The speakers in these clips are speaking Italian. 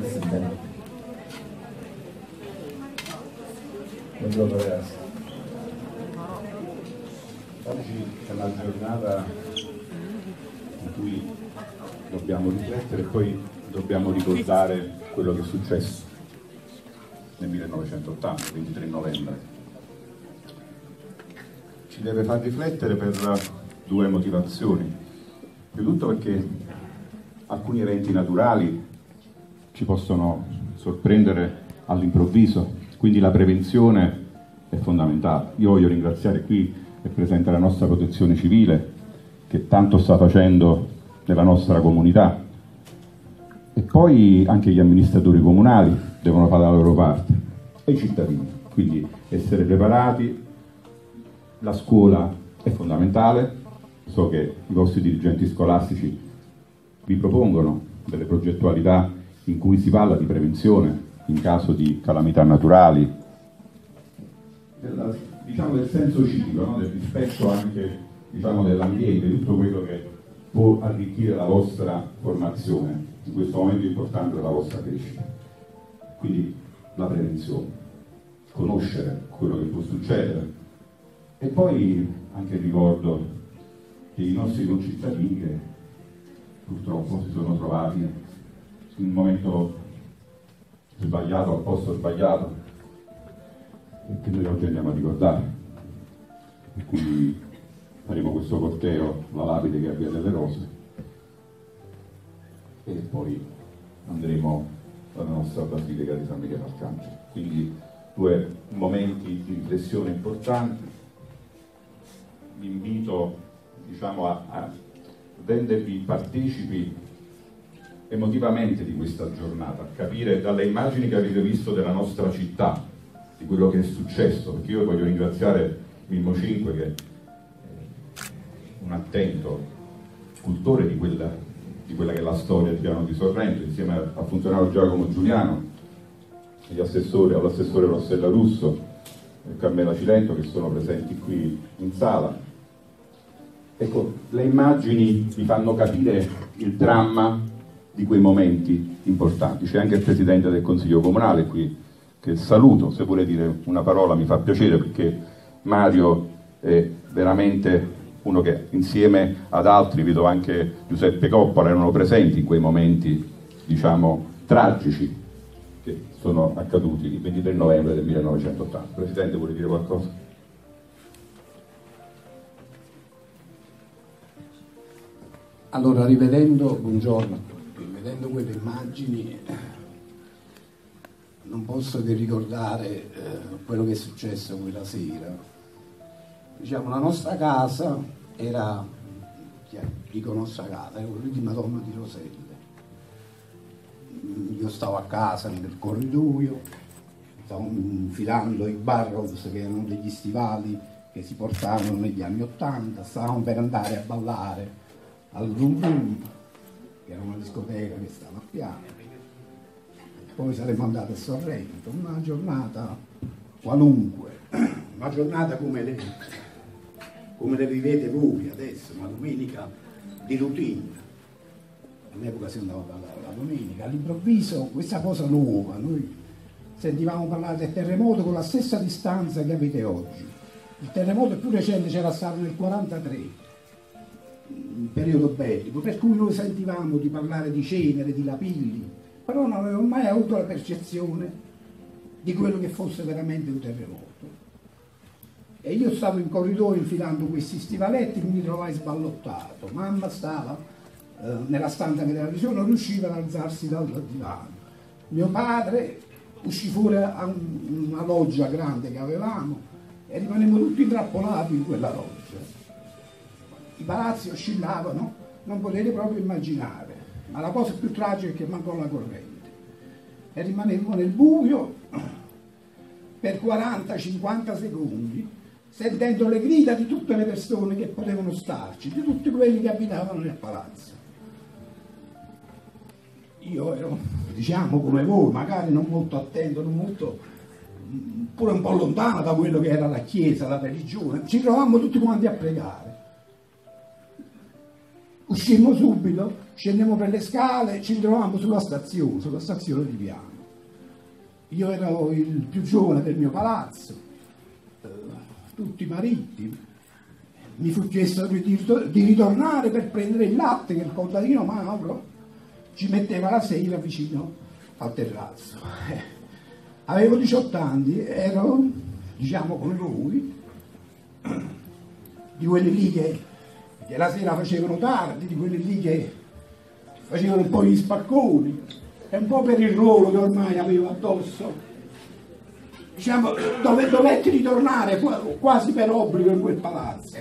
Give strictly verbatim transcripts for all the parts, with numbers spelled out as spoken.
Grazie. Buongiorno ragazzi. Oggi è una giornata in cui dobbiamo riflettere e poi dobbiamo ricordare quello che è successo nel millenovecentottanta, ventitré novembre. Ci deve far riflettere per due motivazioni. Prima di tutto perché alcuni eventi naturali ci possono sorprendere all'improvviso, quindi la prevenzione è fondamentale. Io voglio ringraziare, qui è presente la nostra protezione civile che tanto sta facendo nella nostra comunità, e poi anche gli amministratori comunali devono fare la loro parte, e i cittadini, quindi essere preparati. La scuola è fondamentale, so che i vostri dirigenti scolastici vi propongono delle progettualità in cui si parla di prevenzione in caso di calamità naturali, della, diciamo del senso civico, no? Del rispetto anche, diciamo, dell'ambiente, di tutto quello che può arricchire la vostra formazione in questo momento importante della vostra crescita. Quindi la prevenzione, conoscere quello che può succedere, e poi anche il ricordo che i nostri concittadini che purtroppo si sono trovati in un momento sbagliato, al posto sbagliato, e che noi oggi andiamo a ricordare. E quindi faremo questo corteo, la lapide che è a Via delle Rose, e poi andremo alla nostra Basilica di San Michele Arcangelo. Quindi due momenti di riflessione importanti. Vi invito, diciamo, a, a rendervi partecipi emotivamente di questa giornata, a capire dalle immagini che avete visto della nostra città, di quello che è successo, perché io voglio ringraziare Mimmo Cinque, che è un attento cultore di quella, di quella che è la storia di Piano di Sorrento, insieme al funzionario Giacomo Giuliano, agli assessori, all'assessore Rossella Russo e Carmela Cilento, che sono presenti qui in sala. Ecco, le immagini vi fanno capire il dramma di quei momenti importanti. C'è anche il Presidente del Consiglio Comunale qui, che saluto, se vuole dire una parola mi fa piacere, perché Mario è veramente uno che insieme ad altri, vedo anche Giuseppe Coppola, erano presenti in quei momenti, diciamo, tragici che sono accaduti il ventitré novembre del millenovecentottanta. Presidente, vuole dire qualcosa? Allora, rivedendo, buongiorno a tutti, rivedendo quelle immagini non posso che ricordare eh, quello che è successo quella sera. Diciamo, la nostra casa era, dico nostra casa, era quella di Madonna di Roselle. Io stavo a casa nel corridoio, stavo infilando i Barrows, che erano degli stivali che si portavano negli anni Ottanta, stavamo per andare a ballare al Rum Rum, che era una discoteca che stava a piano. Poi saremmo andati a Sorrento, una giornata qualunque, una giornata come le, come le vivete voi adesso, una domenica di routine. All'epoca si andava a ballare la domenica, all'improvviso questa cosa nuova, noi sentivamo parlare del terremoto con la stessa distanza che avete oggi. Il terremoto più recente c'era stato nel quarantatré, in periodo bellico, per cui noi sentivamo di parlare di cenere, di lapilli, però non avevo mai avuto la percezione di quello che fosse veramente un terremoto. E io stavo in corridoio infilando questi stivaletti e mi trovai sballottato. Mamma stava eh, nella stanza che era vicino, non riusciva ad alzarsi dal divano. Mio padre uscì fuori a un, una loggia grande che avevamo e rimanemmo tutti intrappolati in quella loggia. I palazzi oscillavano, non potete proprio immaginare, ma la cosa più tragica è che mancò la corrente e rimanemmo nel buio per quaranta cinquanta secondi, sentendo le grida di tutte le persone che potevano starci, di tutti quelli che abitavano nel palazzo. Io ero, diciamo, come voi, magari non molto attento, non molto, pure un po' lontano da quello che era la chiesa, la religione. Ci trovammo tutti quanti a pregare. Uscimmo subito, Scendemmo per le scale, ci trovavamo sulla stazione, sulla stazione di Piano. Io ero il più giovane del mio palazzo, eh, tutti mariti. Mi fu chiesto di, di ritornare per prendere il latte che il contadino Mauro ci metteva la sera vicino al terrazzo. Eh, avevo diciotto anni, ero, diciamo, con lui, di quelli lì che, che la sera facevano tardi, di quelli lì che facevano un po' gli spacconi, e un po' per il ruolo che ormai avevo addosso. Diciamo, dove, dovetti ritornare quasi per obbligo in quel palazzo.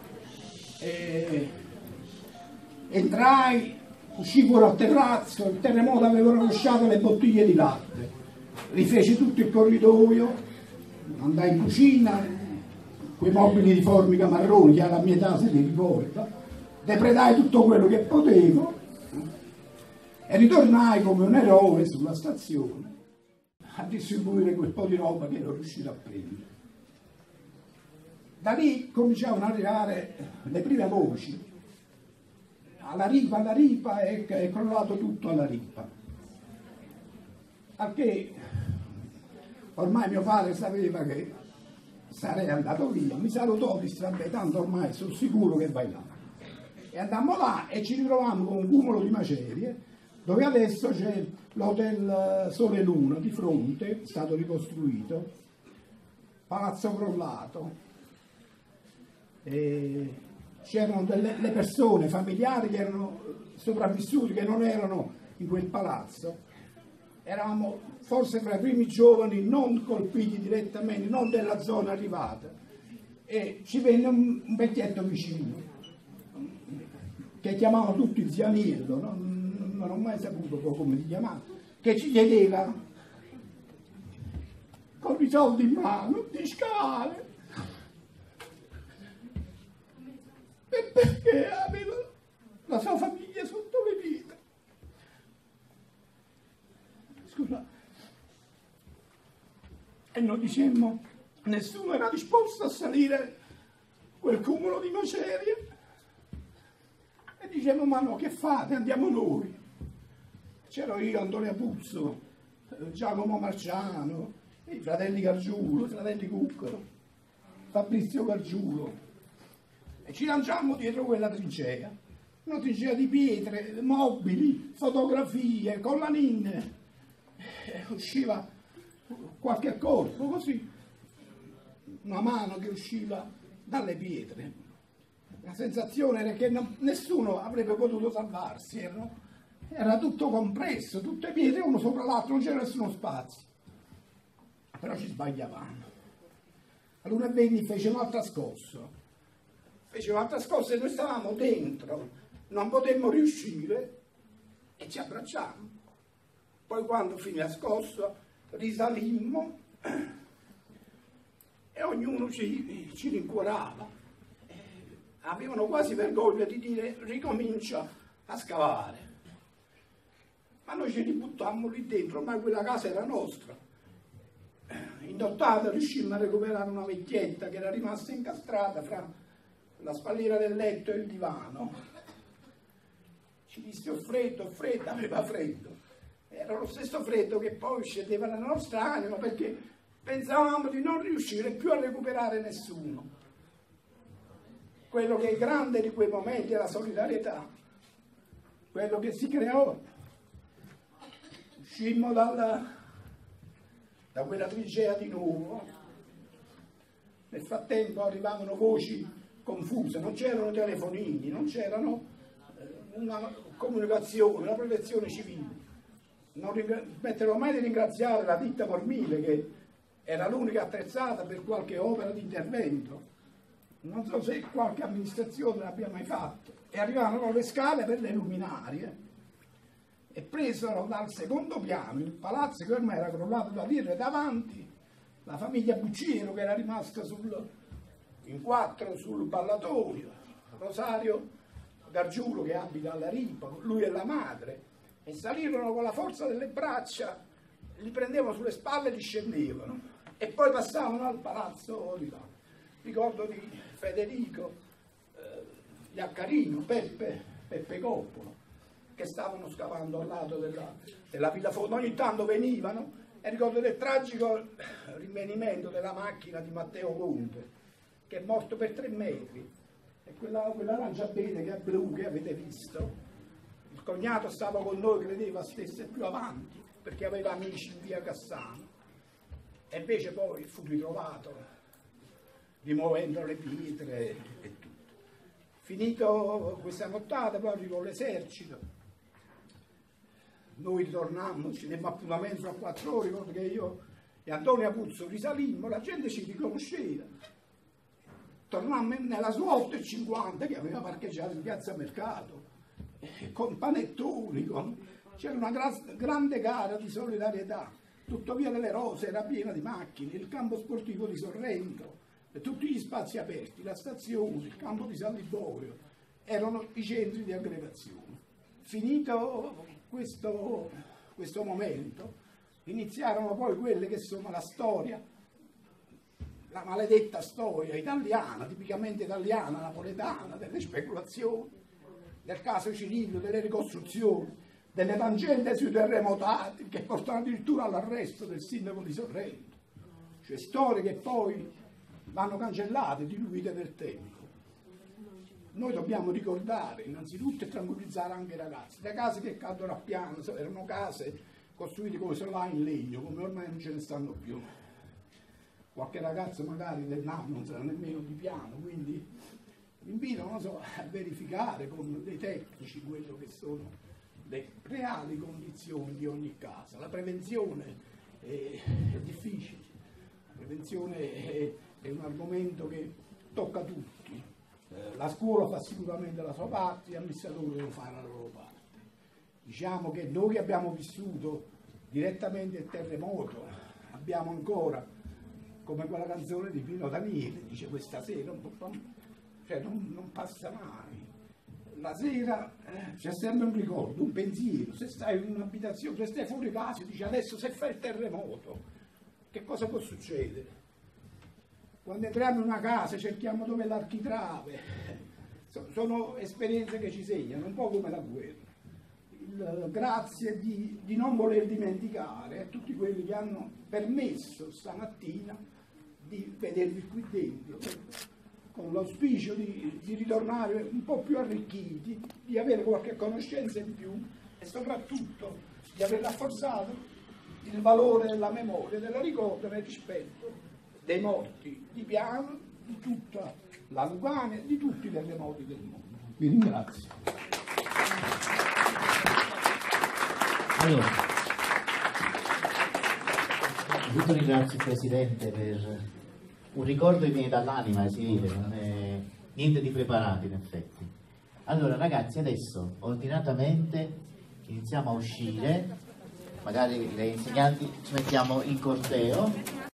E entrai, uscì fuori al terrazzo, il terremoto aveva rovesciato le bottiglie di latte, rifeci tutto il corridoio, andai in cucina, quei mobili di formica marroni che alla mia età si li ricorda, depredai tutto quello che potevo e ritornai come un eroe sulla stazione a distribuire quel po' di roba che ero riuscito a prendere. Da lì cominciavano ad arrivare le prime voci. Alla ripa, alla ripa, e è crollato tutto alla ripa. Al che ormai mio padre sapeva che sarei andato via, mi salutò, disse vabbè, tanto ormai sono sicuro che vai là. E andammo là e ci ritrovammo con un cumulo di macerie, dove adesso c'è l'hotel Sole Luna di fronte, è stato ricostruito, palazzo crollato. E c'erano delle le persone familiari che erano sopravvissuti, che non erano in quel palazzo. Eravamo forse fra i primi giovani non colpiti direttamente, non della zona arrivata. E ci venne un, un vecchietto vicino, che chiamavano tutti Zianillo, no? Non ho mai saputo come si chiamava, che ci chiedeva, con i soldi in mano, di scavare. E perché aveva la sua famiglia sotto le dita. Scusa. E noi dicemmo, nessuno era disposto a salire quel cumulo di macerie. E dicemmo, ma no, che fate? Andiamo noi. C'ero io, Antonio Puzzo, Giacomo Marciano, i fratelli Gargiulo, i fratelli Cuccaro, Fabrizio Gargiulo. E ci lanciammo dietro quella trincea, una trincea di pietre, mobili, fotografie, collanine. E usciva qualche corpo, così, una mano che usciva dalle pietre. La sensazione era che non, nessuno avrebbe potuto salvarsi, era, era tutto compresso, tutte pietre uno sopra l'altro, non c'era nessuno spazio. Però ci sbagliavamo. All'una e venti fece un'altra scossa. Fece un'altra scossa e noi stavamo dentro, non potemmo riuscire e ci abbracciammo. Poi quando finì la scossa risalimmo e ognuno ci, ci rincuorava. Avevano quasi vergogna di dire ricomincia a scavare. Ma noi ci ributtammo lì dentro, ormai quella casa era nostra. In nottata riuscimmo a recuperare una vecchietta che era rimasta incastrata fra la spalliera del letto e il divano. Ci disse ho freddo, ho freddo, aveva freddo. Era lo stesso freddo che poi scendeva nella nostra anima perché pensavamo di non riuscire più a recuperare nessuno. Quello che è grande di quei momenti è la solidarietà, quello che si creò. Uscimmo dalla, da quella trincea di nuovo, nel frattempo arrivavano voci confuse, non c'erano telefonini, non c'erano una comunicazione, una protezione civile. Non smetterò mai di ringraziare la ditta Mormile che era l'unica attrezzata per qualche opera di intervento. Non so se qualche amministrazione l'abbia mai fatto. E arrivarono le scale per le luminarie e presero dal secondo piano il palazzo che ormai era crollato da dietro e davanti, la famiglia Bucciero che era rimasta sul, in quattro sul ballatoio, Rosario Gargiulo che abita alla ripa, lui e la madre, e salirono con la forza delle braccia, li prendevano sulle spalle e li scendevano e poi passavano al palazzo di là. Ricordo di Federico, eh, Iaccarino, Peppe, Peppe Coppolo, che stavano scavando al lato della, della Villa Fonda, ogni tanto venivano, e ricordo del tragico rinvenimento della macchina di Matteo Conte, che è morto per tre metri, e quella, quella lanciabete che è blu che avete visto, il cognato stava con noi, credeva stesse più avanti, perché aveva amici in via Cassano, e invece poi fu ritrovato rimuovendo le pietre e tutto. Finito questa nottata, poi con l'esercito, noi ritornammo, ci demmo appuntamento a quattro ore, ricordo che io e Antonio Apuzzo risalimmo, la gente ci riconosceva. Tornammo nella sua otto e cinquanta che aveva parcheggiato in piazza Mercato, con panettoni, con... c'era una gra grande gara di solidarietà. Tutto Via delle Rose era piena di macchine, il campo sportivo di Sorrento, tutti gli spazi aperti, la stazione, il campo di San Liborio, erano i centri di aggregazione. Finito questo, questo momento, iniziarono poi quelle che sono la storia, la maledetta storia italiana, tipicamente italiana, napoletana, delle speculazioni, del caso Cirillo, delle ricostruzioni, delle tangente sui terremotati che portano addirittura all'arresto del sindaco di Sorrento, cioè storie che poi vanno cancellate, diluite nel tempo. Noi dobbiamo ricordare innanzitutto e tranquillizzare anche i ragazzi. Le case che cadono a piano erano case costruite come se là in legno, come ormai non ce ne stanno più. Qualche ragazzo magari del N A M non sarà nemmeno di piano, quindi vi invito, non so, a verificare con dei tecnici quello che sono le reali condizioni di ogni casa. La prevenzione è, è difficile, la prevenzione è, è un argomento che tocca tutti. Eh, la scuola fa sicuramente la sua parte, gli amministratori devono fare la loro parte. Diciamo che noi che abbiamo vissuto direttamente il terremoto abbiamo ancora, come quella canzone di Pino Daniele, dice questa sera, cioè non, non passa mai. La sera eh, c'è sempre un ricordo, un pensiero. Se stai in un'abitazione, se stai fuori casa, dici adesso se fa il terremoto, che cosa può succedere? Quando entriamo in una casa cerchiamo dove è l'architrave. Sono esperienze che ci segnano, un po' come la guerra. Il grazie di, di non voler dimenticare a tutti quelli che hanno permesso stamattina di vedervi qui dentro, con l'auspicio di, di ritornare un po' più arricchiti, di avere qualche conoscenza in più e soprattutto di aver rafforzato il valore della memoria, della ricordo e del rispetto dei morti di Piano, di tutta la Lucania e di tutti i terremoti del mondo. Vi ringrazio. Allora, io ringrazio il Presidente per un ricordo che viene dall'anima, si vede, non è niente di preparato in effetti. Allora ragazzi, adesso ordinatamente iniziamo a uscire, magari le insegnanti ci mettiamo in corteo.